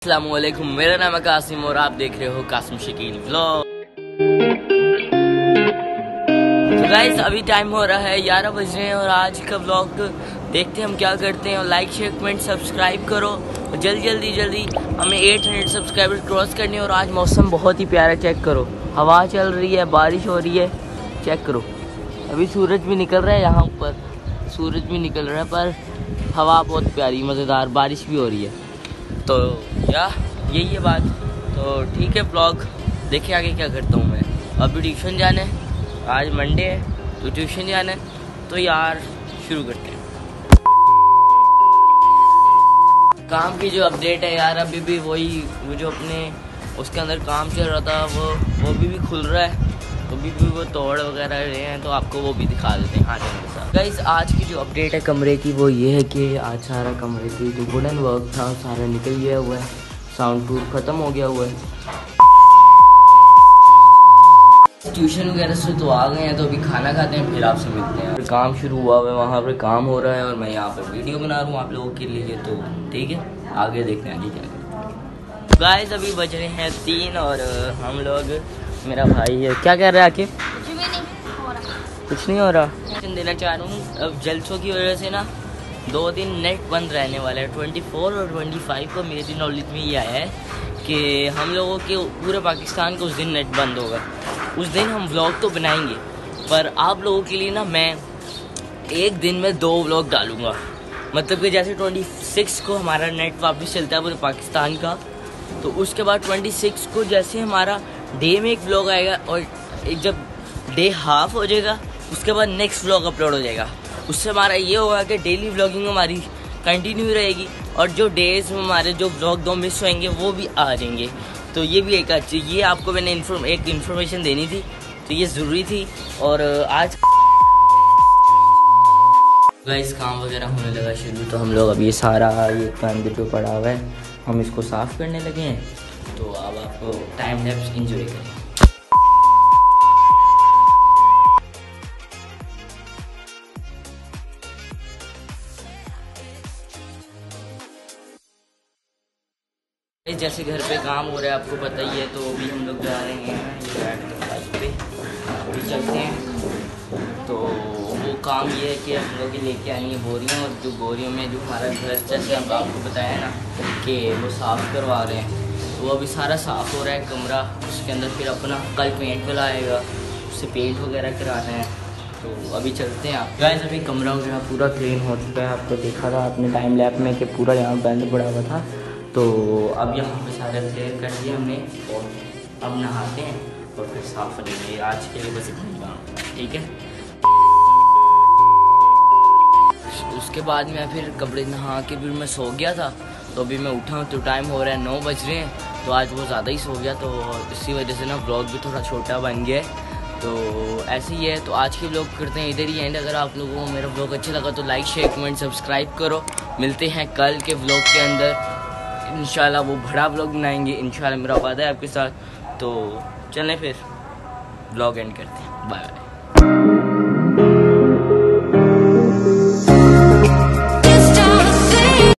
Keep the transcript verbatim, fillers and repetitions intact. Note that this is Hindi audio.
अस्सलामुअलैकुम, मेरा नाम है कासिम और आप देख रहे हो कासिम शकील व्लॉग। तो गाइस अभी टाइम हो रहा है ग्यारह बज रहे हैं और आज का व्लॉग देखते हैं हम क्या करते हैं। और लाइक शेयर कमेंट सब्सक्राइब करो और जल्दी जल्दी जल्दी हमें आठ सौ सब्सक्राइबर क्रॉस करने। और आज मौसम बहुत ही प्यारा, चेक करो, हवा चल रही है, बारिश हो रही है, चेक करो। अभी सूरज भी निकल रहा है, यहाँ ऊपर सूरज भी निकल रहा है, पर हवा बहुत प्यारी मज़ेदार, बारिश भी हो रही है। तो या यही है बात। तो ठीक है, व्लॉग देखिए आगे क्या करता हूँ मैं। अभी ट्यूशन जाना है, आज मंडे है तो ट्यूशन जाना है। तो यार शुरू करते हैं। काम की जो अपडेट है यार, अभी भी वही वो जो अपने उसके अंदर काम चल रहा था वो वो भी, भी खुल रहा है। तो अभी भी वो तोड़ वगैरह रहे हैं, तो आपको वो भी दिखा देते हैं आगे के साथ। गाइस आज की जो अपडेट है कमरे की वो ये है कि आज सारा कमरे की जो वुडन वर्क था सारा निकल गया हुआ है, साउंड प्रूफ ख़त्म हो गया हुआ है। ट्यूशन वगैरह से तो आ गए हैं, तो अभी खाना खाते हैं फिर आपसे मिलते हैं। काम शुरू हुआ है, वहाँ पर काम हो रहा है और मैं यहाँ पर वीडियो बना रहा हूँ आप लोगों के लिए। तो ठीक है, आगे देखते हैं आगे क्या करते हैं। गाइस अभी बज रहे हैं तीन और हम लोग, मेरा भाई है, क्या कह रहा है आखिर? कुछ भी नहीं हो रहा, कुछ नहीं हो रहा। देना चाह रहा हूँ, अब जलसों की वजह से ना दो दिन नेट बंद रहने वाला है। चौबीस और पच्चीस को मेरी नॉलेज में ये आया है कि हम लोगों के पूरे पाकिस्तान को उस दिन नेट बंद होगा। उस दिन हम व्लॉग तो बनाएंगे, पर आप लोगों के लिए ना मैं एक दिन में दो व्लॉग डालूँगा। मतलब कि जैसे छब्बीस को हमारा नेट वापस चलता है पूरे पाकिस्तान का, तो उसके बाद छब्बीस को जैसे हमारा डे में एक व्लॉग आएगा और एक जब डे हाफ हो जाएगा उसके बाद नेक्स्ट व्लॉग अपलोड हो जाएगा। उससे हमारा ये होगा कि डेली व्लॉगिंग हमारी कंटिन्यू रहेगी और जो डेज में हमारे जो व्लॉग दो मिस होंगे वो भी आ जाएंगे। तो ये भी एक अच्छी, ये आपको मैंने इन्फॉर्म एक इन्फॉर्मेशन देनी थी, तो ये ज़रूरी थी। और आज गाइस काम वगैरह होने लगा शुरू, तो हम लोग अब ये सारा ये अंदर जो पड़ा हुआ है हम इसको साफ़ करने लगे हैं। तो अब आपको टाइम लैप्स एंजॉय करें। जैसे घर पे काम हो रहा है आपको पता ही है, तो अभी हम लोग जा रहे हैं पे, अभी चलते हैं। तो वो काम ये है कि हम लोग लेके आनी है बोरियाँ, और जो बोरियों में जो हमारा घर जैसे हम आपको बताया ना कि वो साफ़ करवा रहे हैं, तो वो अभी सारा साफ़ हो रहा है कमरा। उसके अंदर फिर अपना कल पेंट वाला आएगा, उससे पेंट वगैरह कराना है। तो अभी चलते हैं आप। गाइस अभी कमरा वगैरह पूरा क्लीन हो चुका है, आपको देखा था आपने टाइम लैप में कि पूरा यहाँ बंद पड़ा हुआ था। तो अब यहाँ पे सारा क्लियर कर दिया हमने और अब नहाते हैं और फिर साफ़ करेंगे। आज के लिए बस इतना काम, ठीक है। उसके बाद मैं फिर कपड़े नहा के फिर मैं सो गया था। तो अभी मैं उठा हूँ तो टाइम हो रहा है नौ बज रहे हैं, तो आज वो ज़्यादा ही सो गया, तो इसी वजह से ना ब्लॉग भी थोड़ा छोटा बन गया है। तो ऐसे ही है। तो आज के ब्लॉग करते हैं इधर ही एंड। अगर आप लोगों को मेरा ब्लॉग अच्छा लगा तो लाइक शेयर कमेंट सब्सक्राइब करो। मिलते हैं कल के ब्लॉग के अंदर इंशाल्लाह, वो बड़ा ब्लॉग बनाएंगे इंशाल्लाह, मेरा वादा है आपके साथ। तो चलें फिर ब्लॉग एंड करते हैं, बाय बाय।